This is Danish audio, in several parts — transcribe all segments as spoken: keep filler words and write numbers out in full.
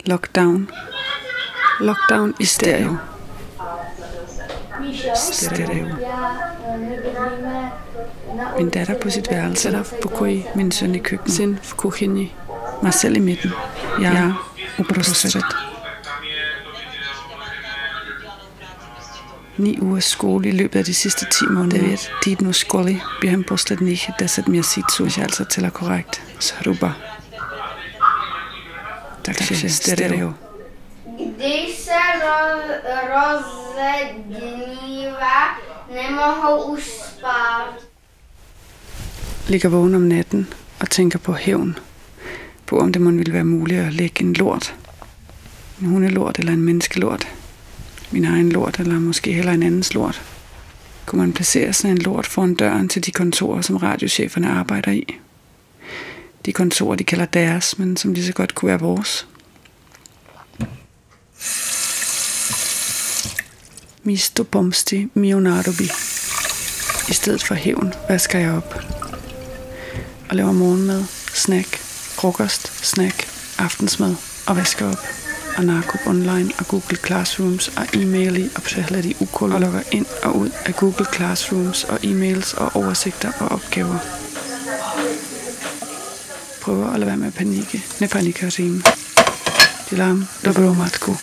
Lockdown. Lockdown i stereo. Stereo. Min datter på sit værelse, der på køj, min søn i køkkenet, sin v kuchyni, mig selv i midten, jeg uprostred. Ni ugers skole i løbet af de sidste ti måneder. Týdnu školy během posledních deset měsíců, altså tæller korrekt, zhruba. Takže stereo. Když se roz, rozednívá, nemohou už spát. Ligger vågen om natten og tænker på hævn. På om det må ville være muligt at lægge en lort. En hundelort eller en menneskelort. Min egen lort, eller måske heller en andens lort. Kunne man placere sådan en lort foran døren til de kontorer, som radiocheferne arbejder i? De kontorer, de kalder deres, men som lige så godt kunne være vores. Misto pomsti mionadobi. I stedet for hævn vasker jeg op. Og laver morgenmad, snack, frokost, snack, aftensmad og vasker op. Og narko online og Google Classrooms og e-mail og přehledy úkolů og logger ind og ud af Google Classrooms og e-mails og oversigter og opgaver. Prøver at lade være med at panike. Ne panikařím. Dělám dobrou matku.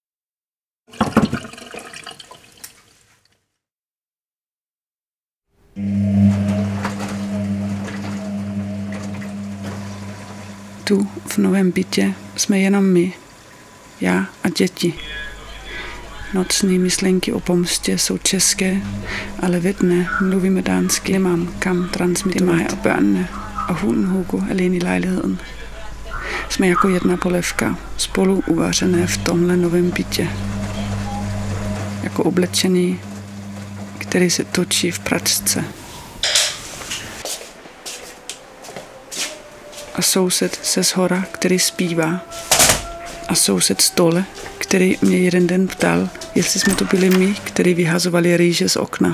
Tu v novém bytě jsme jenom my, já a děti. Nocní myšlenky o pomstě jsou české, ale ved ne, mluvíme dánsky. Nemám kam transmittovat. Det er mig og børnene og hunden Hugo alene i lejligheden. Jsme jako jedna polevka, spolu uvařené v tomhle novém bytě. Jako oblečení, který se točí v pračce. A soused se zhora, který zpívá. A soused stole, který mě jeden den ptal, jestli jsme to byli my, který vyhazovali rýže z okna.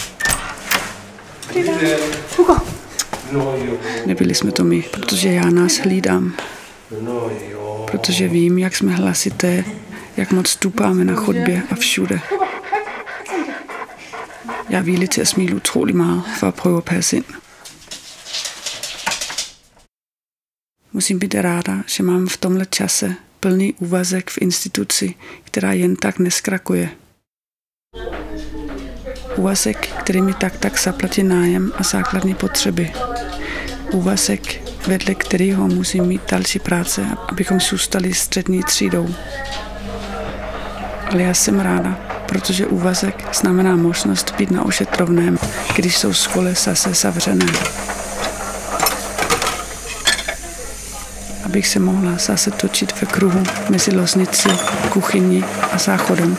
Hugo. Nebyli jsme to my, protože já nás hlídám. Protože vím, jak jsme hlasité, jak moc stupáme na chodbě a všude. Jeg er villig til at smile utrolig meget for at prøve at passe ind. Musím být ráda, že mám v tomhle čase plný úvazek v instituci, která jen tak neskrakuje. Úvazek, který mi tak tak zaplatí nájem a základní potřeby. Úvazek, vedle kterého musím mít další práce, abychom zůstali střední třídou. Ale já jsem ráda, protože úvazek znamená možnost být na ošetrovném, když jsou školy zase zavřené. Abych se mohla zase točit ve kruhu mezi loznici, kuchyni a záchodem.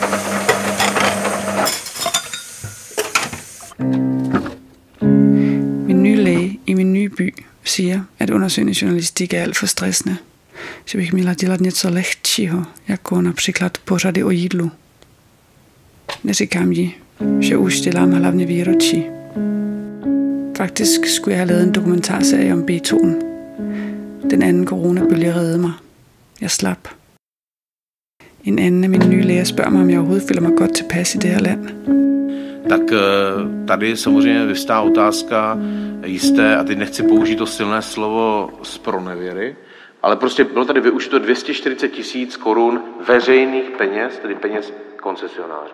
Min nye læge i min nye by siger, at undersøgende journalistik er alt for stressende. Že bych měla dělat něco lehčího, jako například pořady o jídlu. Neříkám jí, že už dělám hlavně výročí. Faktisk skulle jeg have lavet en dokumentarserie om Beethoven. Den anden coronabølge reddede mig. Jeg slap. En anden af mine nye læger spørger mig, om jeg overhovedet føler mig godt tilpas i det her land. Tak tady samozřejmě vystává otázka jisté, a teď nechci použít to silné slovo zpronevěry, ale prostě bylo tady využito dvě stě čtyřicet tisíc korun veřejných peněz, tedy peněz koncesionářů.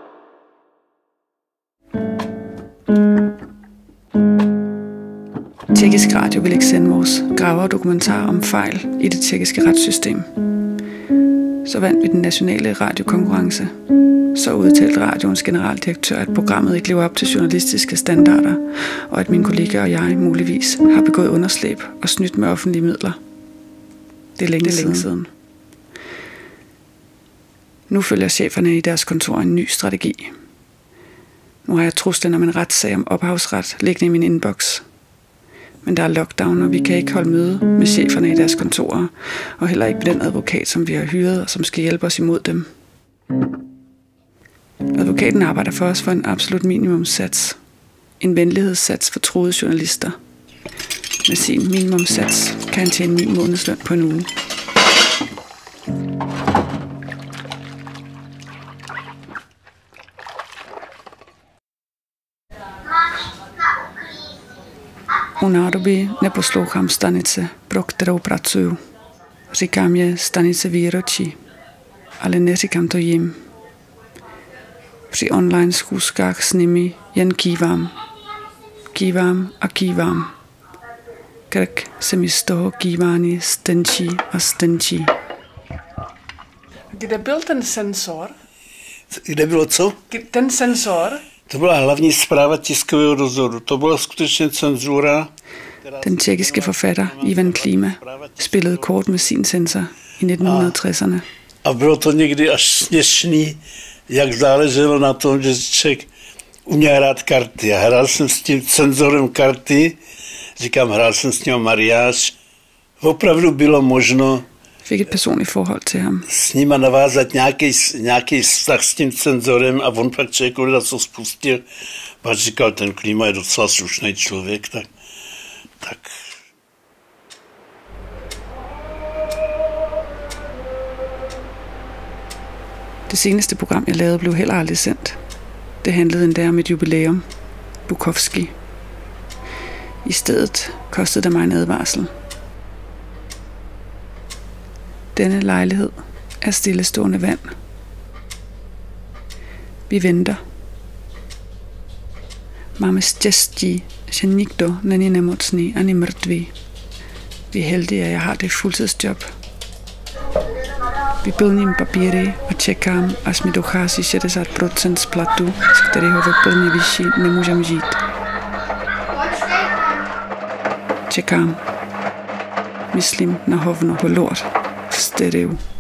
Tjekkisk radio vil ikke sende vores graverdokumentar om fejl i det tjekkiske retssystem. Så vandt vi den nationale radiokonkurrence. Så udtalte radioens generaldirektør, at programmet ikke lever op til journalistiske standarder, og at mine kollegaer og jeg muligvis har begået underslæb og snydt med offentlige midler. Det er længe, det er længe siden. Nu følger cheferne i deres kontor en ny strategi. Nu har jeg truslen om en retssag om ophavsret liggende i min inbox. Men der er lockdown, og vi kan ikke holde møde med cheferne i deres kontorer, og heller ikke med den advokat, som vi har hyret, og som skal hjælpe os imod dem. Advokaten arbejder for os for en absolut minimumssats. En venlighedssats for troede journalister. Med sin minimumssats kan han tjene min månedsløn på en uge. U nádoby neposlouchám stanice, pro kterou pracuju. Říkám je stanice výročí, ale neříkám to jim. Při online schůzkách s nimi jen kývám. Kývám a kývám. Krk se mi z toho kývání stenčí a stenčí. Kde byl ten sensor? Kde bylo co? Ten sensor? To byla hlavní zpráva tiskového dozoru. To byla skutečně cenzura. Den tjekkiske forfatter Ivan Klima spillede kort med sin sensor i nitten tresserne. A bylo to někdy až směšný, jak záleželo na tom, že člověk uměl hrát karty. Já hrál jsem s tím cenzorem karty, říkám, hrál jsem s ním mariáž. Opravdu bylo možno Fik et personligt forhold til ham. S nima navázat nějaký, nějaký vztah s tím cenzorem a on pak člověk, když to spustil, pak říkal, ten Klima je docela slušný člověk, tak, tak. Det seneste program, jeg lavede, blev heller aldrig sendt. Det handlede endda om et jubilæum. Bukowski. I stedet kostede det mig en advarsel. Denne lejlighed er stillestående vand. Vi venter. Máme štěstí, že nikdo není nemocný ani mrtvý. Vi er heldige, at jeg har det fuldtidsjob. Vyplním papíry a čekám, až mi dochází šedesát procent z platu, z kterého ve plně vyšší nemůžem žít. Čekám. Myslím na hovno po lort v stereo.